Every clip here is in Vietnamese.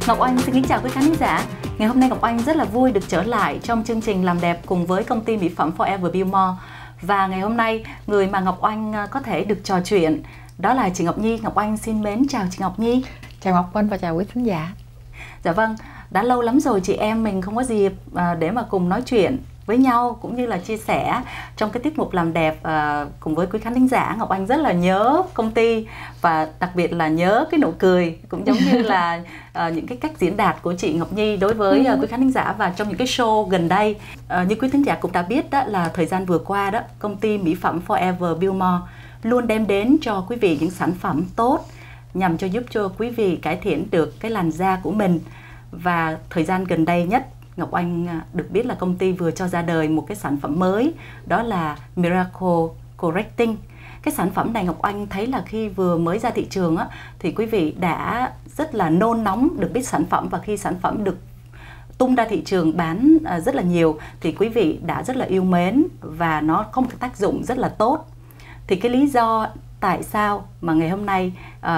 Ngọc Oanh xin kính chào quý khán giả. Ngày hôm nay Ngọc Oanh rất là vui được trở lại trong chương trình làm đẹp cùng với công ty mỹ phẩm Forever Beauty More. Và ngày hôm nay người mà Ngọc Oanh có thể được trò chuyện đó là chị Ngọc Nhi. Ngọc Oanh xin mến chào chị Ngọc Nhi. Chào Ngọc Oanh và chào quý khán giả. Dạ vâng, đã lâu lắm rồi chị em mình không có dịp để mà cùng nói chuyện với nhau cũng như là chia sẻ trong cái tiết mục làm đẹp cùng với quý khán thính giả. Ngọc Oanh rất là nhớ công ty và đặc biệt là nhớ cái nụ cười cũng giống như là những cái cách diễn đạt của chị Ngọc Nhi đối với quý khán thính giả. Và trong những cái show gần đây như quý thính giả cũng đã biết đó là thời gian vừa qua đó, công ty mỹ phẩm Forever Beauty More luôn đem đến cho quý vị những sản phẩm tốt nhằm giúp cho quý vị cải thiện được cái làn da của mình. Và thời gian gần đây nhất Ngọc Oanh được biết là công ty vừa cho ra đời một cái sản phẩm mới, đó là Miracle Correcting. Cái sản phẩm này Ngọc Oanh thấy là khi vừa mới ra thị trường á, thì quý vị đã rất là nôn nóng được biết sản phẩm, và khi sản phẩm được tung ra thị trường bán rất là nhiều thì quý vị đã rất là yêu mến và nó có một cái tác dụng rất là tốt. Thì cái lý do tại sao mà ngày hôm nay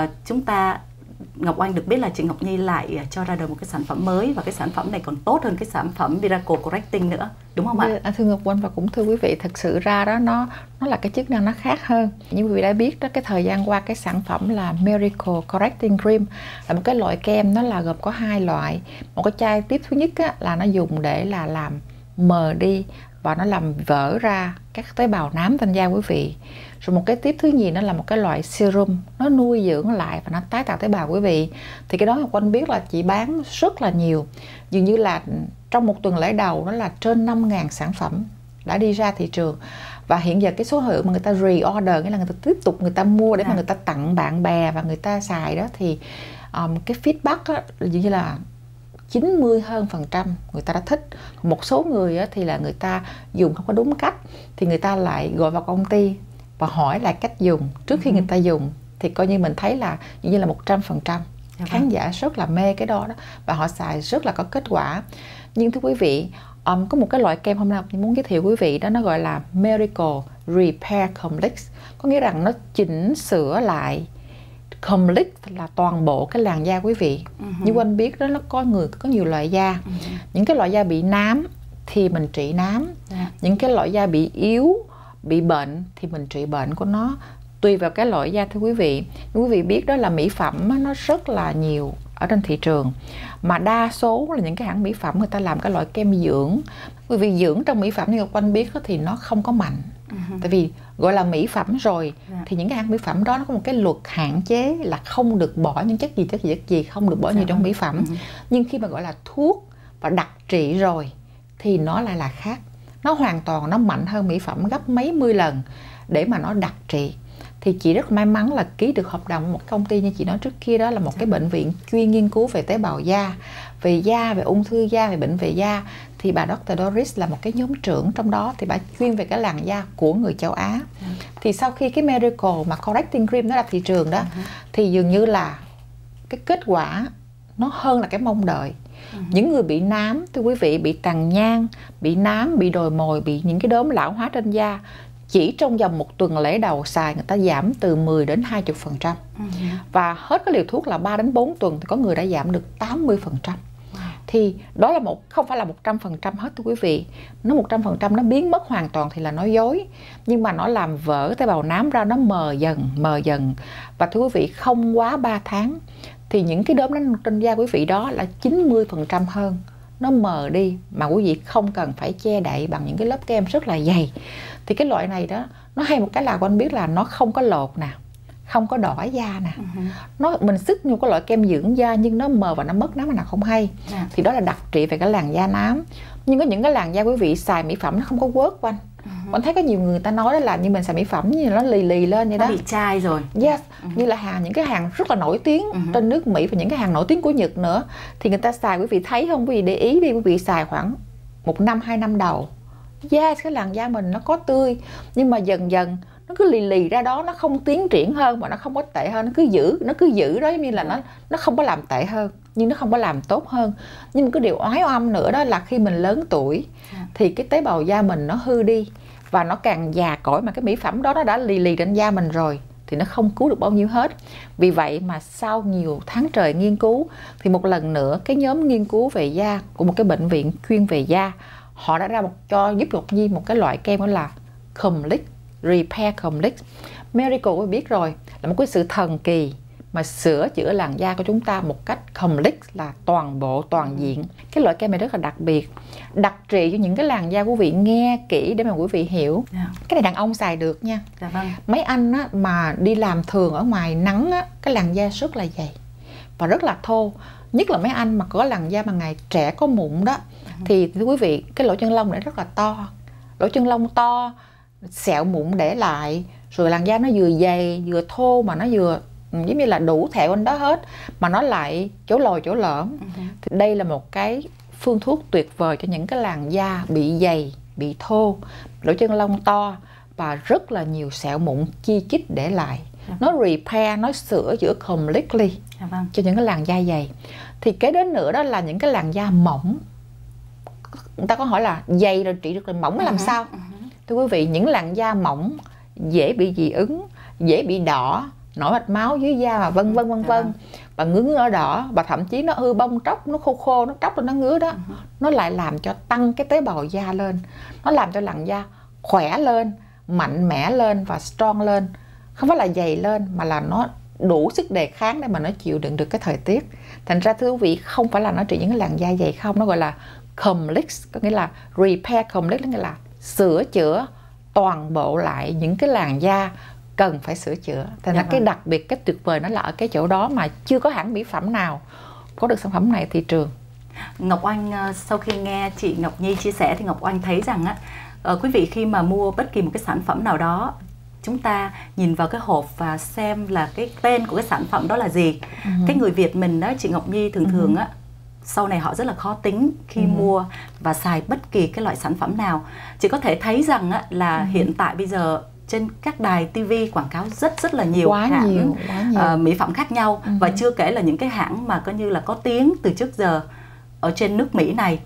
Ngọc Oanh được biết là chị Ngọc Nhi lại cho ra đời một cái sản phẩm mới, và cái sản phẩm này còn tốt hơn cái sản phẩm Miracle Correcting nữa, đúng không ạ? Thưa Ngọc Oanh và cũng thưa quý vị, thật sự ra đó nó là cái chức năng nó khác hơn. Như quý vị đã biết đó, cái thời gian qua cái sản phẩm là Miracle Correcting Cream là một cái loại kem, nó là gồm có hai loại. Một cái chai tiếp thứ nhất á, là nó dùng để là làm mờ đi và nó làm vỡ ra các tế bào nám trên da quý vị. Rồi một cái tiếp thứ nhì nó là một cái loại serum, nó nuôi dưỡng lại và nó tái tạo tế bào quý vị. Thì cái đó Ngọc Oanh biết là chị bán rất là nhiều. Dường như là trong một tuần lễ đầu đó là trên 5.000 sản phẩm đã đi ra thị trường. Và hiện giờ cái số lượng mà người ta reorder, nghĩa là người ta tiếp tục người ta mua để mà người ta tặng bạn bè và người ta xài đó, thì cái feedback đó, dường như là 90% người ta đã thích. Một số người thì là người ta dùng không có đúng cách thì người ta lại gọi vào công ty và hỏi lại cách dùng trước khi người ta dùng, thì coi như mình thấy là như là 100% khán giả rất là mê cái đó và họ xài rất là có kết quả. Nhưng thưa quý vị, có một cái loại kem hôm nay mình muốn giới thiệu quý vị đó, nó gọi là Miracle Repair Complex, có nghĩa rằng nó chỉnh sửa lại complete là toàn bộ cái làn da quý vị. Như anh biết đó, nó có nhiều loại da. Những cái loại da bị nám thì mình trị nám. Những cái loại da bị yếu, bị bệnh thì mình trị bệnh của nó, tùy vào cái loại da. Thưa quý vị, quý vị biết đó là mỹ phẩm nó rất là nhiều ở trên thị trường, mà đa số là những cái hãng mỹ phẩm người ta làm cái loại kem dưỡng. Quý vị, dưỡng trong mỹ phẩm như Ngọc Oanh biết đó, thì nó không có mạnh. Tại vì gọi là mỹ phẩm rồi thì những cái hãng mỹ phẩm đó nó có một cái luật hạn chế là không được bỏ những chất gì không được bỏ nhiều trong mỹ phẩm. Nhưng khi mà gọi là thuốc và đặc trị rồi thì nó lại là khác. Nó hoàn toàn nó mạnh hơn mỹ phẩm gấp mấy mươi lần để mà nó đặc trị. Thì chị rất may mắn là ký được hợp đồng một công ty như chị nói trước kia, đó là một cái bệnh viện chuyên nghiên cứu về tế bào da, về ung thư da, về bệnh về da. Thì bà Dr. Doris là một cái nhóm trưởng trong đó, thì bà chuyên về cái làn da của người châu Á. Thì sau khi cái Miracle mà Correcting Cream nó ra thị trường đó, thì dường như là cái kết quả nó hơn là cái mong đợi. Những người bị nám, thưa quý vị, bị tàn nhang, bị nám, bị đồi mồi, bị những cái đốm lão hóa trên da, chỉ trong vòng một tuần lễ đầu xài người ta giảm từ 10 đến 20%. Và hết cái liều thuốc là 3 đến 4 tuần thì có người đã giảm được 80%. Thì đó là không phải là 100% hết thưa quý vị. Nó 100% nó biến mất hoàn toàn thì là nói dối. Nhưng mà nó làm vỡ tế bào nám ra, nó mờ dần. Và thưa quý vị, không quá 3 tháng thì những cái đốm trên da quý vị đó là 90% hơn. Nó mờ đi mà quý vị không cần phải che đậy bằng những cái lớp kem rất là dày. Thì cái loại này đó, nó hay một cái là anh biết là nó không có lột nè, không có đỏ da nè. Mình sức như cái loại kem dưỡng da nhưng nó mờ và nó mất nám mà nào không hay. Thì đó là đặc trị về cái làn da nám. Nhưng có những cái làn da quý vị xài mỹ phẩm nó không có work của anh. Anh thấy có nhiều người ta nói đó là như mình xài mỹ phẩm như nó lì lên vậy đó. Nó bị chai rồi. Yes, như là những cái hàng rất là nổi tiếng trên nước Mỹ và những cái hàng nổi tiếng của Nhật nữa. Thì người ta xài, quý vị thấy không? Quý vị để ý đi, quý vị xài khoảng 1 năm, 2 năm đầu. Yes, cái làn da mình nó có tươi, nhưng mà dần dần nó cứ lì ra đó, nó không tiến triển hơn và nó không có tệ hơn, nó cứ giữ đó, giống như là nó không có làm tệ hơn nhưng nó không có làm tốt hơn. Nhưng mà cái điều oái oăm nữa đó là khi mình lớn tuổi thì cái tế bào da mình nó hư đi và nó càng già cỗi, mà cái mỹ phẩm đó nó đã lì trên da mình rồi thì nó không cứu được bao nhiêu hết. Vì vậy mà sau nhiều tháng trời nghiên cứu thì một lần nữa cái nhóm nghiên cứu về da của một cái bệnh viện chuyên về da, họ đã ra giúp Ngọc Nhi một cái loại kem đó là Complex Repair Complex. Miracle có biết rồi, là một cái sự thần kỳ mà sửa chữa làn da của chúng ta một cách complex, là toàn bộ, toàn diện. Cái loại kem này rất là đặc biệt, đặc trị cho những cái làn da của quý vị. Nghe kỹ để mà quý vị hiểu. Cái này đàn ông xài được nha. Vâng. Mấy anh á, mà đi làm thường ở ngoài nắng á, cái làn da rất là dày và rất là thô. Nhất là mấy anh mà có làn da mà ngày trẻ có mụn đó, thì thưa quý vị, cái lỗ chân lông này rất là to. Lỗ chân lông to, sẹo mụn để lại, rồi làn da nó vừa dày vừa thô, mà nó vừa giống như là đủ thẹo bên đó hết, mà nó lại chỗ lồi chỗ lõm. Thì đây là một cái phương thuốc tuyệt vời cho những cái làn da bị dày, bị thô, lỗ chân lông to và rất là nhiều sẹo mụn chi chít để lại. Nó repair, nó sửa chữa completely cho những cái làn da dày. Thì kế đến nữa đó là những cái làn da mỏng. Người ta có hỏi là dày rồi trị được, là mỏng làm sao? Thưa quý vị, những làn da mỏng dễ bị dị ứng, dễ bị đỏ, nổi mạch máu dưới da, mà vân vân. Và ngứa ở đỏ, và thậm chí nó hư bong tróc, nó khô, nó tróc rồi nó ngứa đó. Nó lại làm cho tăng cái tế bào da lên, nó làm cho làn da khỏe lên, mạnh mẽ lên và strong lên. Không phải là dày lên, mà là nó đủ sức đề kháng để mà nó chịu đựng được cái thời tiết. Thành ra thưa quý vị, không phải là nó trị những cái làn da dày không, nó gọi là complex, có nghĩa là repair complex, có nghĩa là sửa chữa toàn bộ lại những cái làn da cần phải sửa chữa. Thành ra cái đặc biệt, cái tuyệt vời nó là ở cái chỗ đó, mà chưa có hãng mỹ phẩm nào có được sản phẩm này thị trường. Ngọc Oanh, sau khi nghe chị Ngọc Nhi chia sẻ thì Ngọc Oanh thấy rằng á, quý vị khi mà mua bất kỳ một cái sản phẩm nào đó, chúng ta nhìn vào cái hộp và xem là cái tên của cái sản phẩm đó là gì. Cái người Việt mình đó, chị Ngọc Nhi thường á, sau này họ rất là khó tính khi mua và xài bất kỳ cái loại sản phẩm nào. Chị có thể thấy rằng á, là hiện tại bây giờ trên các đài TV quảng cáo rất là nhiều hãng mỹ phẩm khác nhau, và chưa kể là những cái hãng mà coi như là có tiếng từ trước giờ ở trên nước Mỹ này.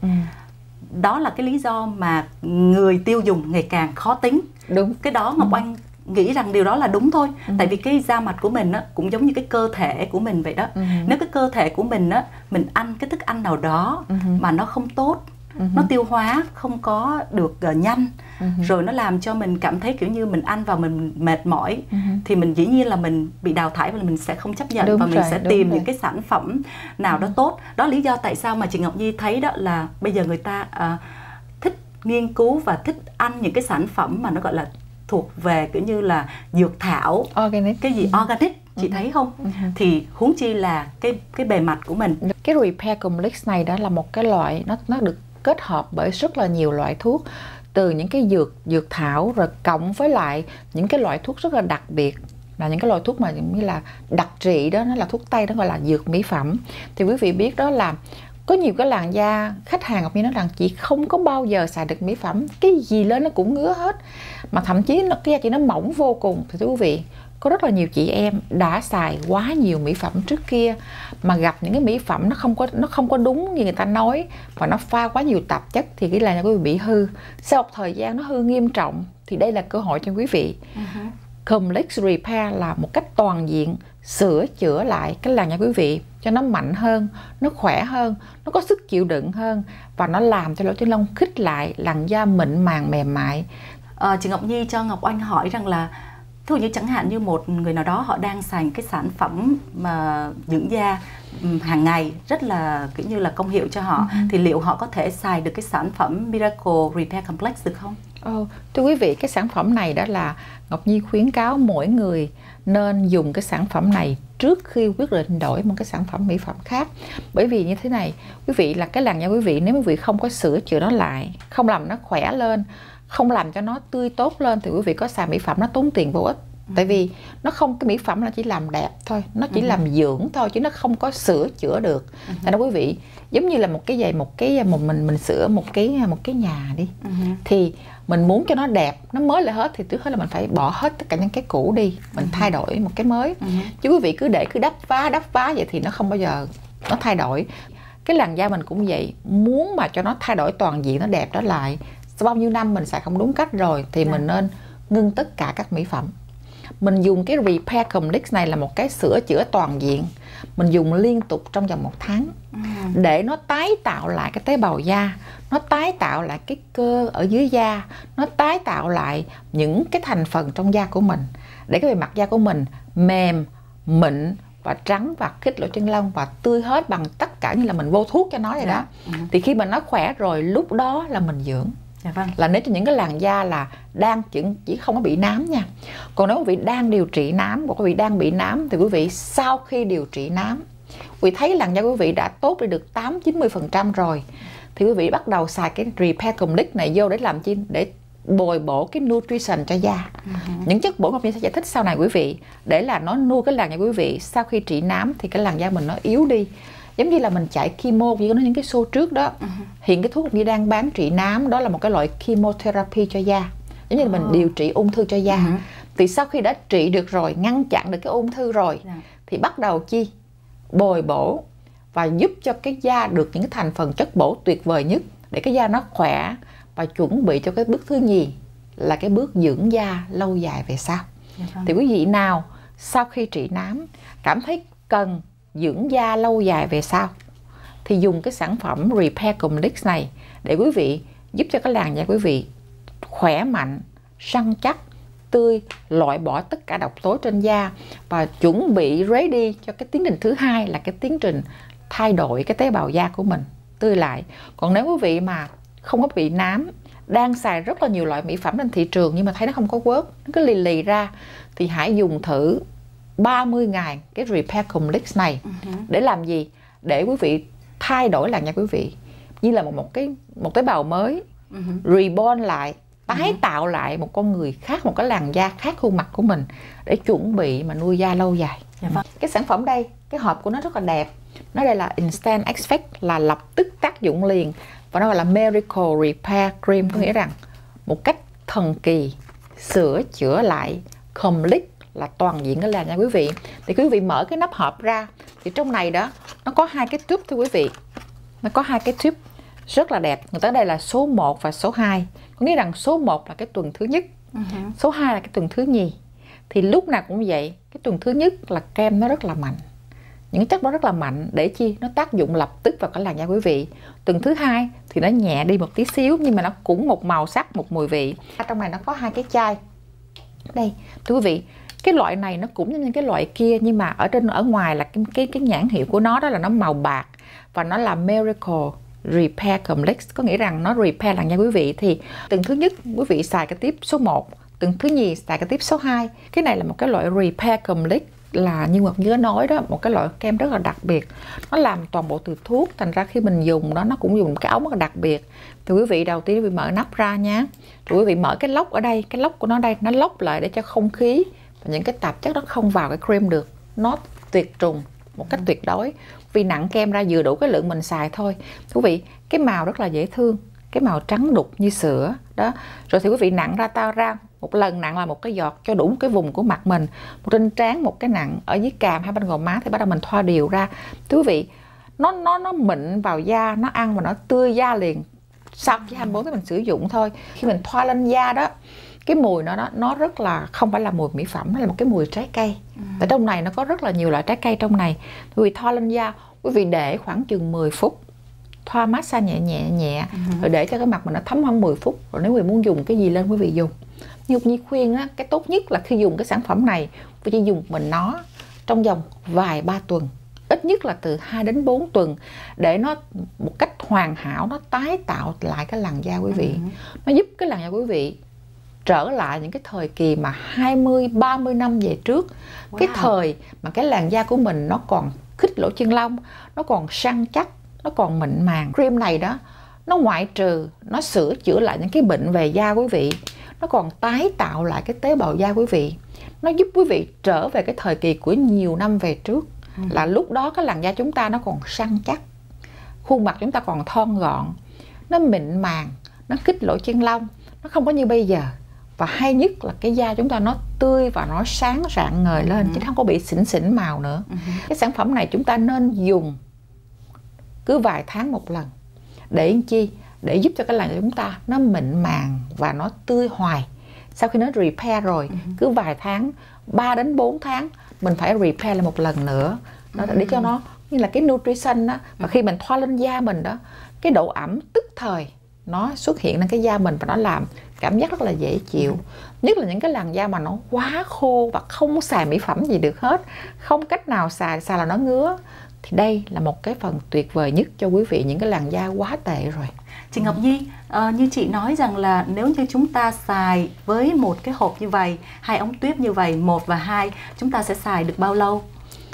Đó là cái lý do mà người tiêu dùng ngày càng khó tính. Đúng. Cái đó Ngọc Oanh nghĩ rằng điều đó là đúng thôi. Tại vì cái da mặt của mình á, cũng giống như cái cơ thể của mình vậy đó. Nếu cái cơ thể của mình á, mình ăn cái thức ăn nào đó mà nó không tốt, nó tiêu hóa không có được nhanh, rồi nó làm cho mình cảm thấy kiểu như mình ăn vào mình mệt mỏi, thì mình dĩ nhiên là mình bị đào thải, và mình sẽ không chấp nhận. Và mình sẽ tìm những cái sản phẩm nào đó tốt. Đó là lý do tại sao mà chị Ngọc Nhi thấy đó là bây giờ người ta thích nghiên cứu và thích ăn những cái sản phẩm mà nó gọi là thuộc về kiểu như là dược thảo, organic. Cái gì organic, chị thấy không? Thì huống chi là cái bề mặt của mình. Cái Repair Complex này đó là một cái loại, nó được kết hợp bởi rất là nhiều loại thuốc, từ những cái dược thảo, rồi cộng với lại những cái loại thuốc rất là đặc biệt, là những cái loại thuốc mà như là đặc trị đó, nó là thuốc tây, đó gọi là dược mỹ phẩm. Thì quý vị biết đó là có nhiều cái làn da khách hàng Ngọc Nhi nói rằng chị không có bao giờ xài được mỹ phẩm, cái gì lên nó cũng ngứa hết, mà thậm chí cái da chị nó mỏng vô cùng. Thì thưa quý vị, có rất là nhiều chị em đã xài quá nhiều mỹ phẩm trước kia, mà gặp những cái mỹ phẩm nó không có đúng như người ta nói, và nó pha quá nhiều tạp chất, thì cái làn da của quý vị bị hư. Sau một thời gian nó hư nghiêm trọng, thì đây là cơ hội cho quý vị. Complex Repair là một cách toàn diện sửa chữa lại cái làn da quý vị cho nó mạnh hơn, nó khỏe hơn, nó có sức chịu đựng hơn, và nó làm cho lỗ chân lông khít lại, làn da mịn màng mềm mại. Chị Ngọc Nhi cho Ngọc Oanh hỏi rằng là thí dụ như chẳng hạn như một người nào đó họ đang xài cái sản phẩm mà dưỡng da hàng ngày rất là kiểu như là công hiệu cho họ, thì liệu họ có thể xài được cái sản phẩm Miracle Repair Complex được không? Thưa quý vị, cái sản phẩm này đó là Ngọc Nhi khuyến cáo mỗi người nên dùng cái sản phẩm này trước khi quyết định đổi một cái sản phẩm mỹ phẩm khác. Bởi vì như thế này, quý vị, là cái làn da quý vị, nếu quý vị không có sửa chữa nó lại, không làm nó khỏe lên, không làm cho nó tươi tốt lên, thì quý vị có xài mỹ phẩm nó tốn tiền vô ích. Tại vì nó không, cái mỹ phẩm là chỉ làm đẹp thôi, nó chỉ làm dưỡng thôi, chứ nó không có sửa chữa được. Thành ra quý vị, giống như là một mình sửa một cái nhà đi, thì mình muốn cho nó đẹp, nó mới lại hết, thì trước hết là mình phải bỏ hết tất cả những cái cũ đi, mình thay đổi một cái mới. Chứ quý vị cứ đắp vá vậy thì nó không bao giờ nó thay đổi. Cái làn da mình cũng vậy, muốn mà cho nó thay đổi toàn diện, nó đẹp trở lại, sau bao nhiêu năm mình xài không đúng cách rồi, thì mình nên ngưng tất cả các mỹ phẩm. mình dùng cái Repair Complex này là một cái sửa chữa toàn diện. Mình dùng liên tục trong vòng 1 tháng để nó tái tạo lại cái tế bào da, nó tái tạo lại cái cơ ở dưới da, nó tái tạo lại những cái thành phần trong da của mình, để cái bề mặt da của mình mềm, mịn và trắng và khít lỗ chân lông và tươi hết, bằng tất cả như là mình vô thuốc cho nó vậy đó. Thì khi mà nó khỏe rồi, lúc đó là mình dưỡng. Dạ vâng. Là nếu cho những cái làn da là đang chỉ không có bị nám nha. Còn nếu quý vị đang điều trị nám, hoặc quý vị đang bị nám, thì quý vị sau khi điều trị nám, quý vị thấy làn da quý vị đã tốt đi được 80-90% rồi, thì quý vị bắt đầu xài cái Repair Complex này vô để làm chi? Để bồi bổ cái nutrition cho da. Những chất bổ Ngọc Nhi sẽ giải thích sau này quý vị, để là nó nuôi cái làn da quý vị. Sau khi trị nám thì cái làn da mình nó yếu đi, giống như là mình chạy chemo như những cái show trước đó. Hiện cái thuốc Ngọc Nhi đang bán trị nám đó là một cái loại chemotherapy cho da, giống như là mình điều trị ung thư cho da. Thì sau khi đã trị được rồi, ngăn chặn được cái ung thư rồi, thì bắt đầu chi? Bồi bổ và giúp cho cái da được những cái thành phần chất bổ tuyệt vời nhất, để cái da nó khỏe và chuẩn bị cho cái bước thứ nhì là cái bước dưỡng da lâu dài về sau. Thì quý vị nào sau khi trị nám cảm thấy cần dưỡng da lâu dài về sau thì dùng cái sản phẩm Repair Complex này để quý vị giúp cho cái làn da quý vị khỏe mạnh, săn chắc, tươi, loại bỏ tất cả độc tố trên da và chuẩn bị ready cho cái tiến trình thứ hai là cái tiến trình thay đổi cái tế bào da của mình tươi lại. Còn nếu quý vị mà không có bị nám, đang xài rất là nhiều loại mỹ phẩm trên thị trường nhưng mà thấy nó không có work, nó cứ lì lì ra, thì hãy dùng thử 30 ngày cái Repair Complex này. Để làm gì? Để quý vị thay đổi làn da quý vị như là một tế bào mới, reborn lại, tái tạo lại một con người khác, một cái làn da khác khuôn mặt của mình, để chuẩn bị mà nuôi da lâu dài. Cái sản phẩm đây, cái hộp của nó rất là đẹp. Nó đây là Instant Effect, là lập tức tác dụng liền. Và nó gọi là Miracle Repair Cream, có nghĩa rằng một cách thần kỳ sửa chữa lại complete, là toàn diện cái làn da quý vị. Thì quý vị mở cái nắp hộp ra, thì trong này đó nó có 2 cái tube thưa quý vị. Nó có 2 cái tube rất là đẹp. Người ta đây là số 1 và số 2. Có nghĩa rằng số 1 là cái tuần thứ nhất, số 2 là cái tuần thứ nhì. Thì lúc nào cũng vậy, cái tuần thứ nhất là kem nó rất là mạnh, những chất đó rất là mạnh, để chi? Nó tác dụng lập tức vào cái làn da quý vị. Tuần thứ 2 thì nó nhẹ đi một tí xíu, nhưng mà nó cũng một màu sắc, một mùi vị. Trong này nó có 2 cái chai. Đây, thưa quý vị, cái loại này nó cũng như những cái loại kia, nhưng mà ở ngoài là cái nhãn hiệu của nó đó là nó màu bạc và nó là Miracle Repair Complex, có nghĩa rằng nó repair làn da quý vị. Thì tuần thứ nhất quý vị xài cái tiếp số 1, tuần thứ nhì xài cái tiếp số 2. Cái này là một cái loại Repair Complex, là như Ngọc Như nói đó, một cái loại kem rất là đặc biệt. Nó làm toàn bộ từ thuốc, thành ra khi mình dùng đó, nó cũng dùng cái ống rất là đặc biệt. Thì quý vị đầu tiên quý vị mở nắp ra nhé, rồi quý vị mở cái lốc ở đây, cái lốc của nó đây, nó lốc lại để cho không khí và những cái tạp chất đó không vào cái cream được. Nó tuyệt trùng một cách tuyệt đối, vì nặng kem ra vừa đủ cái lượng mình xài thôi. Quý vị, cái màu rất là dễ thương, cái màu trắng đục như sữa đó. Rồi thì quý vị nặng ra một lần nặng là một cái giọt cho đủ một cái vùng của mặt mình, một trên trán, một cái nặng ở dưới cằm hay bên gò má, thì bắt đầu mình thoa đều ra. Quý vị, nó mịn vào da, nó ăn và nó tươi da liền. Sau chỉ 24 tiếng mình sử dụng thôi. Khi mình thoa lên da đó, cái mùi nó rất là, không phải là mùi mỹ phẩm, nó là một cái mùi trái cây. Ở trong này nó có rất là nhiều loại trái cây trong này. Quý vị thoa lên da, quý vị để khoảng chừng 10 phút, thoa massage nhẹ, rồi để cho cái mặt mình nó thấm khoảng 10 phút. Rồi nếu quý vị muốn dùng cái gì lên quý vị dùng. Như Nhi khuyên á, cái tốt nhất là khi dùng cái sản phẩm này, quý vị dùng mình nó trong vòng vài 3 tuần, ít nhất là từ 2 đến 4 tuần, để nó một cách hoàn hảo, nó tái tạo lại cái làn da quý vị. Nó giúp cái làn da quý vị trở lại những cái thời kỳ mà 20-30 năm về trước. Cái thời mà cái làn da của mình nó còn khít lỗ chân lông, nó còn săn chắc, nó còn mịn màng. Cream này đó, nó ngoại trừ, nó sửa chữa lại những cái bệnh về da quý vị, nó còn tái tạo lại cái tế bào da quý vị. Nó giúp quý vị trở về cái thời kỳ của nhiều năm về trước. Là lúc đó cái làn da chúng ta nó còn săn chắc, khuôn mặt chúng ta còn thon gọn, nó mịn màng, nó khít lỗ chân lông, nó không có như bây giờ. Và hay nhất là cái da chúng ta nó tươi và nó sáng rạng ngời lên, chứ không có bị xỉn màu nữa. Cái sản phẩm này chúng ta nên dùng cứ vài tháng một lần. Để chi? Để giúp cho cái làn da chúng ta nó mịn màng và nó tươi hoài. sau khi nó repair rồi, cứ vài tháng, 3 đến 4 tháng mình phải repair lại một lần nữa. Đó, để cho nó như là cái nutrition đó, và khi mình thoa lên da mình đó, cái độ ẩm tức thời nó xuất hiện lên cái da mình và nó làm cảm giác rất là dễ chịu. Nhất là những cái làn da mà nó quá khô và không xài mỹ phẩm gì được hết, không cách nào xài là nó ngứa, thì đây là một cái phần tuyệt vời nhất cho quý vị những cái làn da quá tệ rồi. Chị Ngọc Nhi, như chị nói rằng là nếu như chúng ta xài với một cái hộp như vậy, 2 ống tuyếp như vậy, 1 và 2, chúng ta sẽ xài được bao lâu?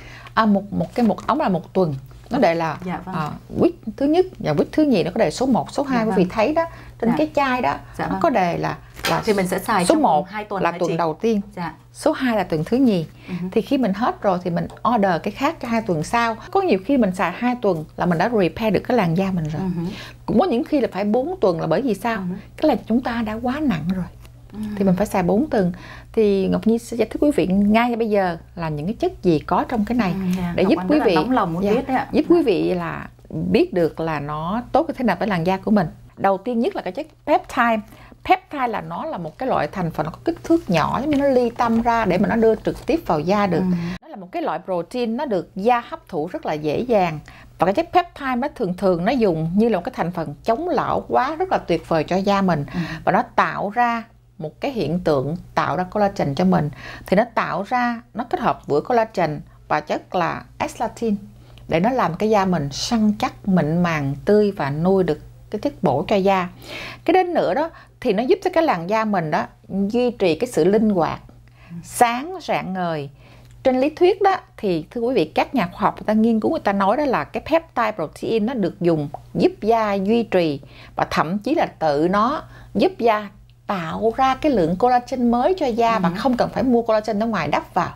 Một ống là 1 tuần. Nó đề là week thứ nhất và week thứ nhì, nó có đề số 1, số 2. Quý vị thấy đó, trên cái chai đó nó có đề là thì mình sẽ xài số trong 1 2 tuần là tuần đầu tiên, số 2 là tuần thứ nhì. Thì khi mình hết rồi thì mình order cái khác cho 2 tuần sau. Có nhiều khi mình xài 2 tuần là mình đã repair được cái làn da mình rồi. Cũng có những khi là phải 4 tuần, là bởi vì sao? Cái là chúng ta đã quá nặng rồi. Thì mình phải xài 4 tuần. Thì Ngọc Nhi sẽ giải thích quý vị ngay bây giờ là những cái chất gì có trong cái này, để giúp quý vị giúp quý vị là biết được là nó tốt như thế nào với làn da của mình. Đầu tiên nhất là cái chất peptide. Peptide là nó là một cái loại thành phần, nó có kích thước nhỏ, giống như nó ly tâm ra để mà nó đưa trực tiếp vào da được. Nó là một cái loại protein, nó được da hấp thụ rất là dễ dàng. Và cái chất peptide nó thường nó dùng như là một cái thành phần chống lão hóa rất là tuyệt vời cho da mình. Và nó tạo ra một cái hiện tượng tạo ra collagen cho mình. Thì nó tạo ra, nó kết hợp giữa collagen và chất là elastin để nó làm cái da mình săn chắc, mịn màng, tươi và nuôi được cái chất bổ cho da. Cái đến nữa đó thì nó giúp cho cái làn da mình đó duy trì cái sự linh hoạt, sáng, rạng ngời. Trên lý thuyết đó thì thưa quý vị, các nhà khoa học người ta nghiên cứu, người ta nói đó là cái peptide protein nó được dùng giúp da duy trì và thậm chí là tự nó giúp da tạo ra cái lượng collagen mới cho da và không cần phải mua collagen ở ngoài đắp vào.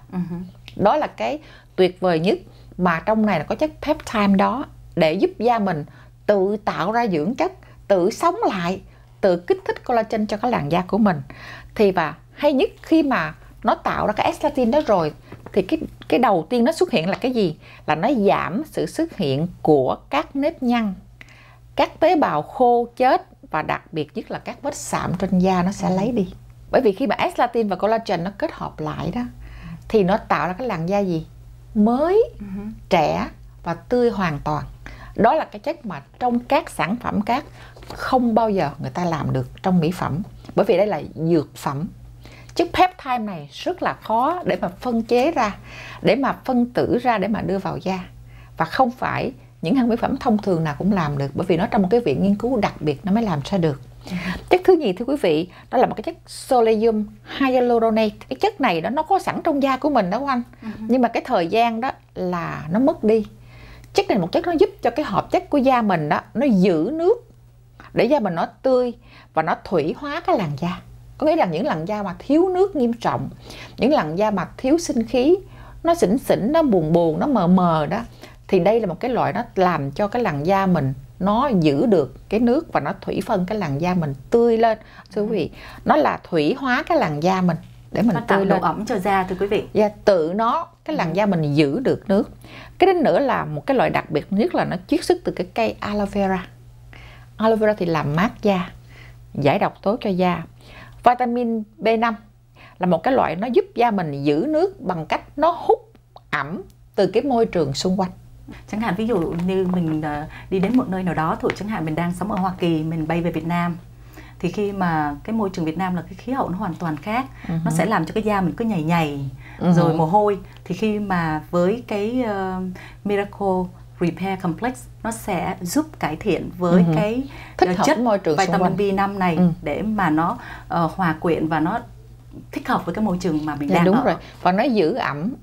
Đó là cái tuyệt vời nhất, mà trong này là có chất peptide đó để giúp da mình tự tạo ra dưỡng chất, tự sống lại, tự kích thích collagen cho cái làn da của mình. Thì và hay nhất khi mà nó tạo ra cái elastin đó rồi thì cái đầu tiên nó xuất hiện là cái gì? Là nó giảm sự xuất hiện của các nếp nhăn, các tế bào khô chết, và đặc biệt nhất là các vết sạm trên da nó sẽ lấy đi. Bởi vì khi mà elastin và collagen nó kết hợp lại đó thì nó tạo ra cái làn da gì? Mới, trẻ và tươi hoàn toàn. Đó là cái chất mà trong các sản phẩm khác không bao giờ người ta làm được trong mỹ phẩm. Bởi vì đây là dược phẩm. Chất peptide này rất là khó để mà phân chế ra, để mà phân tử ra, để mà đưa vào da. Và không phải những hãng mỹ phẩm thông thường nào cũng làm được, bởi vì nó trong một cái viện nghiên cứu đặc biệt nó mới làm ra được. Chất thứ nhì thưa quý vị, đó là một cái chất sodium hyaluronate. Cái chất này đó nó có sẵn trong da của mình đó anh. Nhưng mà cái thời gian đó là nó mất đi. Chất này là một chất nó giúp cho cái hợp chất của da mình đó nó giữ nước để da mình nó tươi và nó thủy hóa cái làn da. Có nghĩa là những làn da mà thiếu nước nghiêm trọng, những làn da mà thiếu sinh khí, nó xỉn xỉn, nó buồn buồn, nó mờ mờ đó, thì đây là một cái loại nó làm cho cái làn da mình nó giữ được cái nước và nó thủy phân cái làn da mình tươi lên. Thưa quý vị, nó là thủy hóa cái làn da mình để mình tươi lên, độ ẩm cho da thưa quý vị. Và tự nó, cái làn da mình giữ được nước. Cái đến nữa là một cái loại đặc biệt nhất là nó chiết xuất từ cái cây aloe vera. Aloe vera thì làm mát da, giải độc tố cho da. Vitamin B5 là một cái loại nó giúp da mình giữ nước bằng cách nó hút ẩm từ cái môi trường xung quanh. Chẳng hạn ví dụ như mình đi đến một nơi nào đó, chẳng hạn mình đang sống ở Hoa Kỳ, mình bay về Việt Nam, thì khi mà cái môi trường Việt Nam là cái khí hậu nó hoàn toàn khác, nó sẽ làm cho cái da mình cứ nhầy nhầy, rồi mồ hôi. Thì khi mà với cái Miracle Repair Complex, nó sẽ giúp cải thiện với cái chất môi trường vitamin B5 này để mà nó hòa quyện và nó thích hợp với cái môi trường mà mình đang đúng ở. Rồi. Và nó giữ ẩm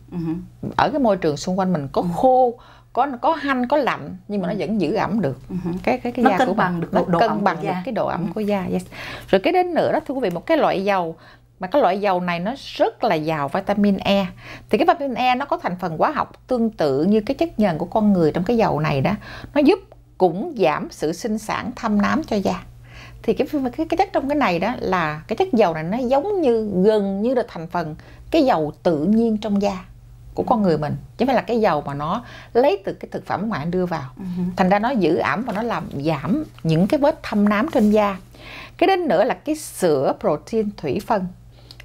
ở cái môi trường xung quanh mình, có khô, có hanh, có lạnh, nhưng mà nó vẫn giữ ẩm được cái nó da cân của bằng mình. được Nó cân bằng được cái độ ẩm của da. Rồi cái đến nữa đó thưa quý vị, một cái loại dầu, mà cái loại dầu này nó rất là giàu vitamin E. Thì cái vitamin E nó có thành phần hóa học tương tự như cái chất nhờn của con người trong cái dầu này đó. Nó giúp cũng giảm sự sinh sản thâm nám cho da. Thì cái chất trong cái này đó là cái chất dầu này nó giống như, gần như là thành phần cái dầu tự nhiên trong da của con người mình, chứ không phải là cái dầu mà nó lấy từ cái thực phẩm ngoại đưa vào. Thành ra nó giữ ẩm và nó làm giảm những cái vết thâm nám trên da. Cái đến nữa là cái sữa protein thủy phân.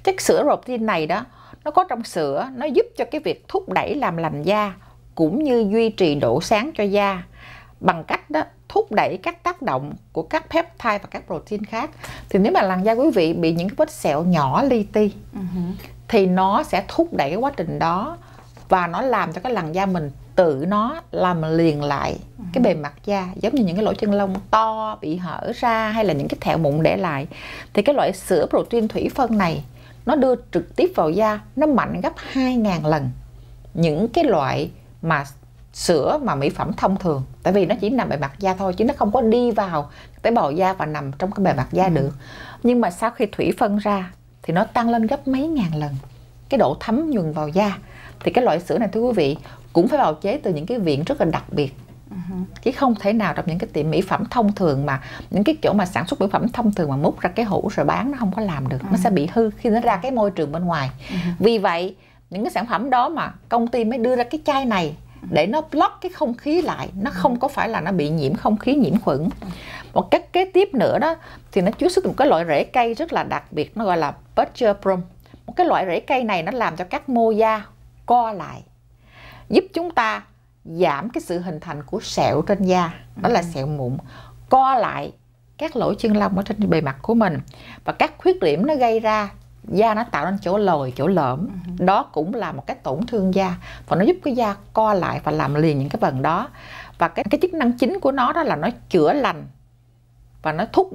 Chất sữa protein này đó, nó có trong sữa, nó giúp cho cái việc thúc đẩy làm lành da cũng như duy trì độ sáng cho da bằng cách đó thúc đẩy các tác động của các peptide và các protein khác. Thì nếu mà làn da quý vị bị những cái vết sẹo nhỏ li ti thì nó sẽ thúc đẩy cái quá trình đó và nó làm cho cái làn da mình tự nó làm liền lại cái bề mặt da, giống như những cái lỗ chân lông to bị hở ra hay là những cái thẹo mụn để lại. Thì cái loại sữa protein thủy phân này nó đưa trực tiếp vào da, nó mạnh gấp 2.000 lần những cái loại mà sữa mà mỹ phẩm thông thường. Tại vì nó chỉ nằm bề mặt da thôi, chứ nó không có đi vào tế bào da và nằm trong cái bề mặt da được. Nhưng mà sau khi thủy phân ra thì nó tăng lên gấp mấy ngàn lần cái độ thấm nhuần vào da. Thì cái loại sữa này thưa quý vị cũng phải bào chế từ những cái viện rất là đặc biệt, chứ không thể nào trong những cái tiệm mỹ phẩm thông thường, mà những cái chỗ mà sản xuất mỹ phẩm thông thường mà múc ra cái hũ rồi bán, nó không có làm được. Nó sẽ bị hư khi nó ra cái môi trường bên ngoài. Vì vậy những cái sản phẩm đó mà công ty mới đưa ra cái chai này để nó block cái không khí lại, nó không có phải là nó bị nhiễm không khí, nhiễm khuẩn. Một cách kế tiếp nữa đó thì nó chứa xuất một cái loại rễ cây rất là đặc biệt, nó gọi là Butcherbrum. Một cái loại rễ cây này nó làm cho các mô da co lại, giúp chúng ta giảm cái sự hình thành của sẹo trên da, đó là sẹo mụn, co lại các lỗ chân lông ở trên bề mặt của mình, và các khuyết điểm nó gây ra da nó tạo nên chỗ lồi, chỗ lõm, đó cũng là một cái tổn thương da, và nó giúp cái da co lại và làm liền những cái phần đó. Và cái chức năng chính của nó đó là nó chữa lành và nó thúc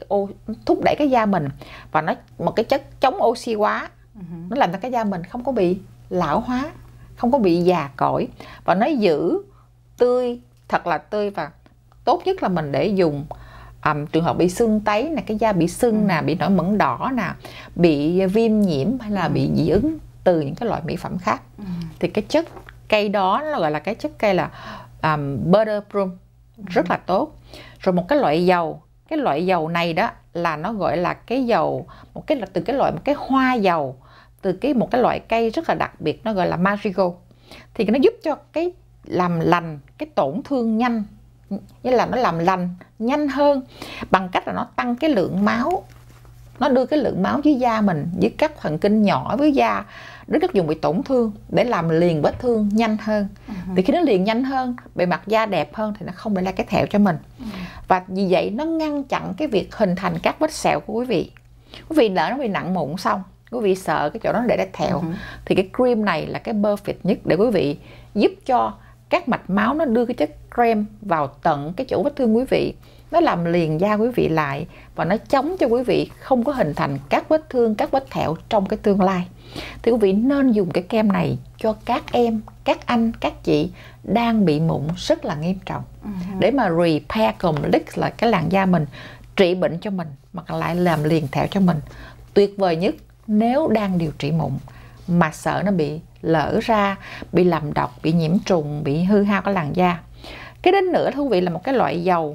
đẩy cái da mình, và nó một cái chất chống oxy hóa, nó làm cho cái da mình không có bị lão hóa, không có bị già cỗi, và nó giữ tươi, thật là tươi. Và tốt nhất là mình để dùng trường hợp bị sưng tấy nè, cái da bị sưng nè, bị nổi mẩn đỏ nè, bị viêm nhiễm hay là bị dị ứng từ những cái loại mỹ phẩm khác. Thì cái chất cây đó nó gọi là cái chất cây là Butcherbrum, rất là tốt. Rồi một cái loại dầu, cái loại dầu này đó là nó gọi là cái dầu, một cái hoa dầu từ một cái loại cây rất là đặc biệt, nó gọi là marigold. Thì nó giúp cho cái làm lành cái tổn thương nhanh, như là nó làm lành nhanh hơn bằng cách là nó tăng cái lượng máu, nó đưa cái lượng máu dưới da mình, dưới các thần kinh nhỏ với da đến các vùng bị tổn thương để làm liền vết thương nhanh hơn. Thì khi nó liền nhanh hơn, bề mặt da đẹp hơn thì nó không để lại cái thẹo cho mình. Và vì vậy nó ngăn chặn cái việc hình thành các vết sẹo của quý vị. Quý vị lỡ nó bị nặng mụn xong, quý vị sợ cái chỗ đó để lại thẹo, thì cái cream này là cái perfect nhất để quý vị giúp cho các mạch máu nó đưa cái chất cream vào tận cái chỗ vết thương quý vị, nó làm liền da quý vị lại, và nó chống cho quý vị không có hình thành các vết thương, các vết thẹo trong cái tương lai. Thì quý vị nên dùng cái kem này cho các em, các anh, các chị đang bị mụn rất là nghiêm trọng, để mà repair complex là cái làn da mình, trị bệnh cho mình mà lại làm liền thẹo cho mình. Tuyệt vời nhất nếu đang điều trị mụn mà sợ nó bị lỡ ra, bị làm độc, bị nhiễm trùng, bị hư hao cái làn da. Cái đến nữa thú vị là một cái loại dầu,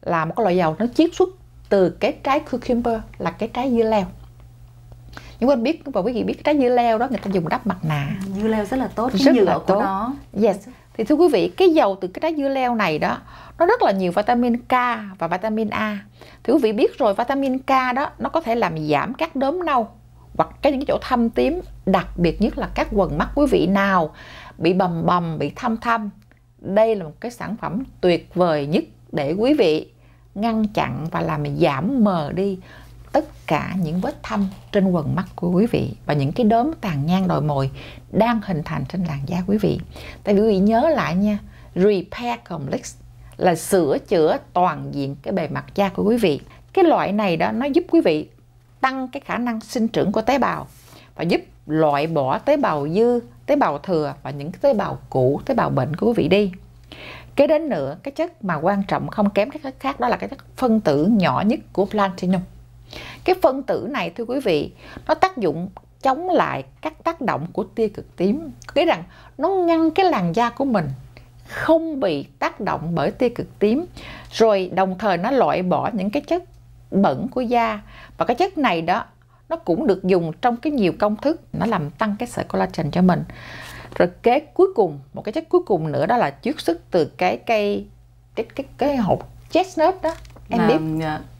nó chiết xuất từ cái trái cucumber, là cái trái dưa leo. Nhưng mà biết, và quý vị biết cái trái dưa leo đó người ta dùng đắp mặt nạ. Dưa leo rất là tốt, rất là tốt. Nó. Yes. Thì thưa quý vị, cái dầu từ cái trái dưa leo này đó, nó rất là nhiều vitamin K và vitamin A. Thì quý vị biết rồi, vitamin K đó nó có thể làm giảm các đốm nâu hoặc những cái chỗ thâm tím, đặc biệt nhất là các quầng mắt quý vị nào bị bầm bầm, bị thâm thâm. Đây là một cái sản phẩm tuyệt vời nhất để quý vị ngăn chặn và làm giảm mờ đi tất cả những vết thâm trên quầng mắt của quý vị và những cái đốm tàn nhang đồi mồi đang hình thành trên làn da quý vị. Tại vì quý vị nhớ lại nha, Repair Complex là sửa chữa toàn diện cái bề mặt da của quý vị. Cái loại này đó nó giúp quý vị tăng cái khả năng sinh trưởng của tế bào và giúp loại bỏ tế bào dư, tế bào thừa và những cái tế bào cũ, tế bào bệnh của quý vị đi. Kế đến nữa, cái chất mà quan trọng không kém các chất khác đó là cái chất phân tử nhỏ nhất của platinum. Cái phân tử này thưa quý vị, nó tác dụng chống lại các tác động của tia cực tím. Có nghĩa rằng nó ngăn cái làn da của mình không bị tác động bởi tia cực tím, rồi đồng thời nó loại bỏ những cái chất bẩn của da. Và cái chất này đó nó cũng được dùng trong cái nhiều công thức, nó làm tăng cái sợi collagen cho mình. Rồi cuối cùng, một cái chất cuối cùng nữa đó là chiết xuất từ cái hột chestnut đó. Em biết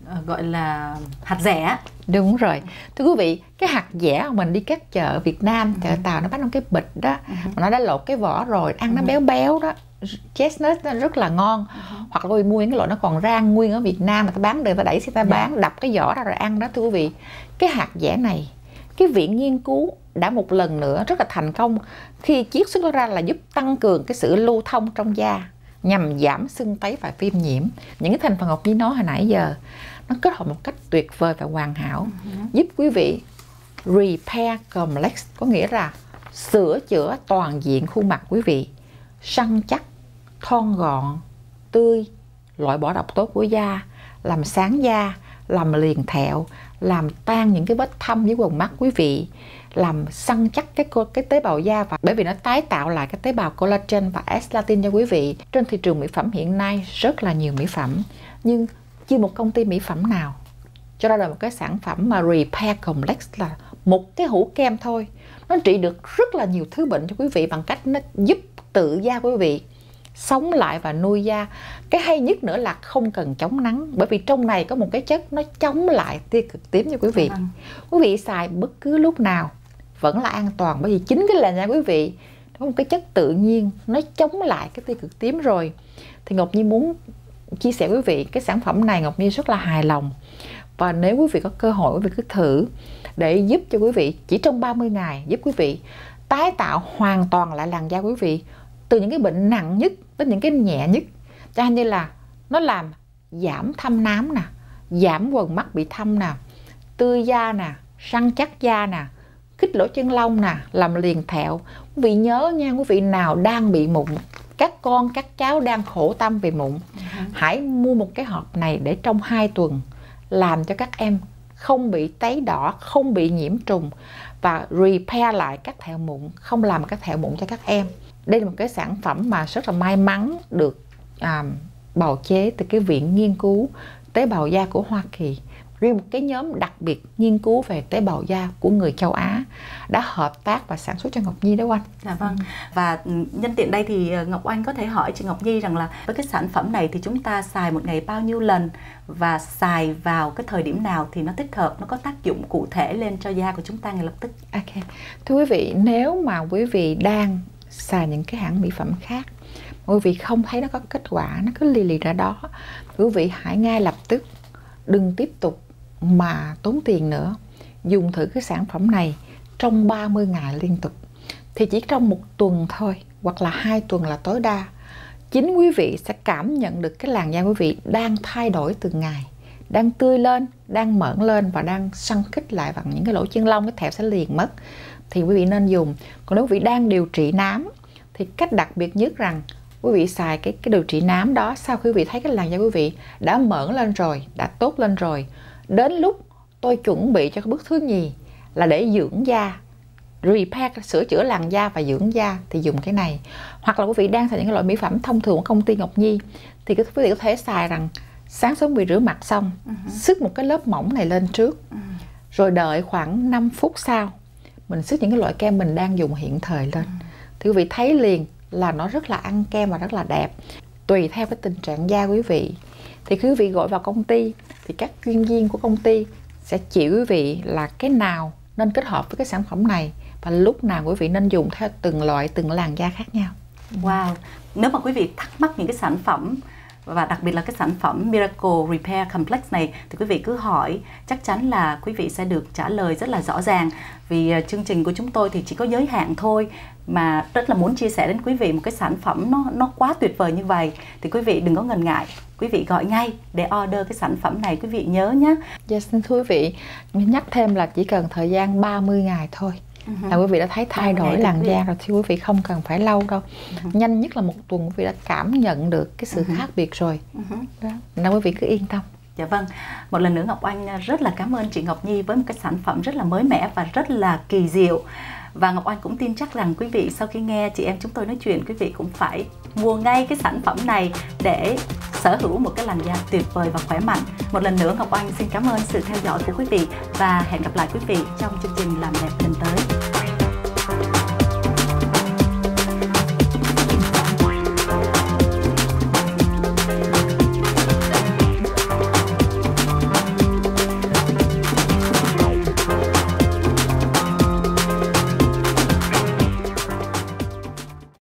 gọi là hạt dẻ. Đúng rồi. Thưa quý vị, cái hạt dẻ mà mình đi các chợ Việt Nam, chợ Tàu nó bán trong cái bịch đó, mà nó đã lột cái vỏ rồi, ăn nó béo béo đó, chestnut nó rất là ngon. Hoặc là quý vị mua những cái loại nó còn rang nguyên ở Việt Nam mà ta bán được, ta đẩy xe ta bán, đập cái vỏ ra rồi ăn đó. Thưa quý vị, cái hạt dẻ này, cái viện nghiên cứu đã một lần nữa rất là thành công khi chiết xuất nó ra là giúp tăng cường cái sự lưu thông trong da, nhằm giảm sưng tấy và viêm nhiễm. Những cái thành phần Ngọc Nhi nói hồi nãy giờ nó kết hợp một cách tuyệt vời và hoàn hảo, giúp quý vị repair complex, có nghĩa là sửa chữa toàn diện khuôn mặt quý vị, săn chắc, thon gọn, tươi, loại bỏ độc tố của da, làm sáng da, làm liền thẹo, làm tan những cái vết thâm dưới quầng mắt quý vị, làm săn chắc cái tế bào da, và bởi vì nó tái tạo lại cái tế bào collagen và elastin cho quý vị. Trên thị trường mỹ phẩm hiện nay rất là nhiều mỹ phẩm, nhưng chưa một công ty mỹ phẩm nào cho ra đời một cái sản phẩm mà Repair Complex là một cái hũ kem thôi, nó trị được rất là nhiều thứ bệnh cho quý vị bằng cách nó giúp tự da của quý vị sống lại và nuôi da. Cái hay nhất nữa là không cần chống nắng, bởi vì trong này có một cái chất nó chống lại tia cực tím cho quý vị. Quý vị xài bất cứ lúc nào vẫn là an toàn, bởi vì chính cái làn da quý vị có một cái chất tự nhiên nó chống lại cái tia cực tím rồi. Thì Ngọc Nhi muốn chia sẻ với quý vị cái sản phẩm này Ngọc Nhi rất là hài lòng, và nếu quý vị có cơ hội quý vị cứ thử để giúp cho quý vị chỉ trong 30 ngày giúp quý vị tái tạo hoàn toàn lại làn da quý vị, từ những cái bệnh nặng nhất đến những cái nhẹ nhất. Cho như là nó làm giảm thâm nám nè, giảm quầng mắt bị thâm nè, tươi da nè, săn chắc da nè, khít lỗ chân lông nè, làm liền thẹo. Quý vị nhớ nha, quý vị nào đang bị mụn, các con các cháu đang khổ tâm vì mụn, hãy mua một cái hộp này để trong 2 tuần làm cho các em không bị tấy đỏ, không bị nhiễm trùng, và repair lại các thẹo mụn, không làm các thẹo mụn cho các em. Đây là một cái sản phẩm mà rất là may mắn được bào chế từ cái viện nghiên cứu tế bào da của Hoa Kỳ. Riêng một cái nhóm đặc biệt nghiên cứu về tế bào da của người châu Á đã hợp tác và sản xuất cho Ngọc Nhi đó anh. Dạ vâng. Và nhân tiện đây thì Ngọc Anh có thể hỏi chị Ngọc Nhi rằng là với cái sản phẩm này thì chúng ta xài một ngày bao nhiêu lần, và xài vào cái thời điểm nào thì nó thích hợp, nó có tác dụng cụ thể lên cho da của chúng ta ngay lập tức. Ok. Thưa quý vị, nếu mà quý vị đang xài những cái hãng mỹ phẩm khác, quý vị không thấy nó có kết quả, nó cứ lì lì ra đó, quý vị hãy ngay lập tức, đừng tiếp tục mà tốn tiền nữa, dùng thử cái sản phẩm này trong 30 ngày liên tục. Thì chỉ trong 1 tuần thôi, hoặc là 2 tuần là tối đa, chính quý vị sẽ cảm nhận được cái làn da quý vị đang thay đổi từng ngày, đang tươi lên, đang mởn lên và đang săn kích lại bằng những cái lỗ chân lông, cái thẹo sẽ liền mất. Thì quý vị nên dùng. Còn nếu quý vị đang điều trị nám thì cách đặc biệt nhất rằng quý vị xài cái điều trị nám đó sau khi quý vị thấy cái làn da quý vị đã mởn lên rồi, đã tốt lên rồi, đến lúc tôi chuẩn bị cho cái bước thứ nhì là để dưỡng da, repair, sửa chữa làn da và dưỡng da thì dùng cái này. Hoặc là quý vị đang xài những cái loại mỹ phẩm thông thường của công ty Ngọc Nhi thì quý vị có thể xài rằng sáng sớm quý vị rửa mặt xong, xức một cái lớp mỏng này lên trước, rồi đợi khoảng 5 phút sau mình xức những cái loại kem mình đang dùng hiện thời lên. Thì quý vị thấy liền là nó rất là ăn kem và rất là đẹp. Tùy theo cái tình trạng da quý vị thì khi quý vị gọi vào công ty thì các chuyên viên của công ty sẽ chỉ quý vị là cái nào nên kết hợp với cái sản phẩm này và lúc nào quý vị nên dùng theo từng loại, từng làn da khác nhau. Wow. Nếu mà quý vị thắc mắc những cái sản phẩm và đặc biệt là cái sản phẩm Miracle Repair Complex này thì quý vị cứ hỏi, chắc chắn là quý vị sẽ được trả lời rất là rõ ràng. Vì chương trình của chúng tôi thì chỉ có giới hạn thôi, mà rất là muốn chia sẻ đến quý vị một cái sản phẩm nó quá tuyệt vời như vậy. Thì quý vị đừng có ngần ngại, quý vị gọi ngay để order cái sản phẩm này, quý vị nhớ nhé. Yes, thưa quý vị, nhắc thêm là chỉ cần thời gian 30 ngày thôi là quý vị đã thấy thay đổi làn da rồi, thì quý vị không cần phải lâu đâu. Nhanh nhất là 1 tuần quý vị đã cảm nhận được cái sự khác biệt rồi. Đó. Nên quý vị cứ yên tâm. Dạ vâng, một lần nữa Ngọc Anh rất là cảm ơn chị Ngọc Nhi với một cái sản phẩm rất là mới mẻ và rất là kỳ diệu. Và Ngọc Anh cũng tin chắc rằng quý vị sau khi nghe chị em chúng tôi nói chuyện, quý vị cũng phải mua ngay cái sản phẩm này để sở hữu một cái làn da tuyệt vời và khỏe mạnh. Một lần nữa Ngọc Anh xin cảm ơn sự theo dõi của quý vị và hẹn gặp lại quý vị trong chương trình Làm Đẹp lần tới.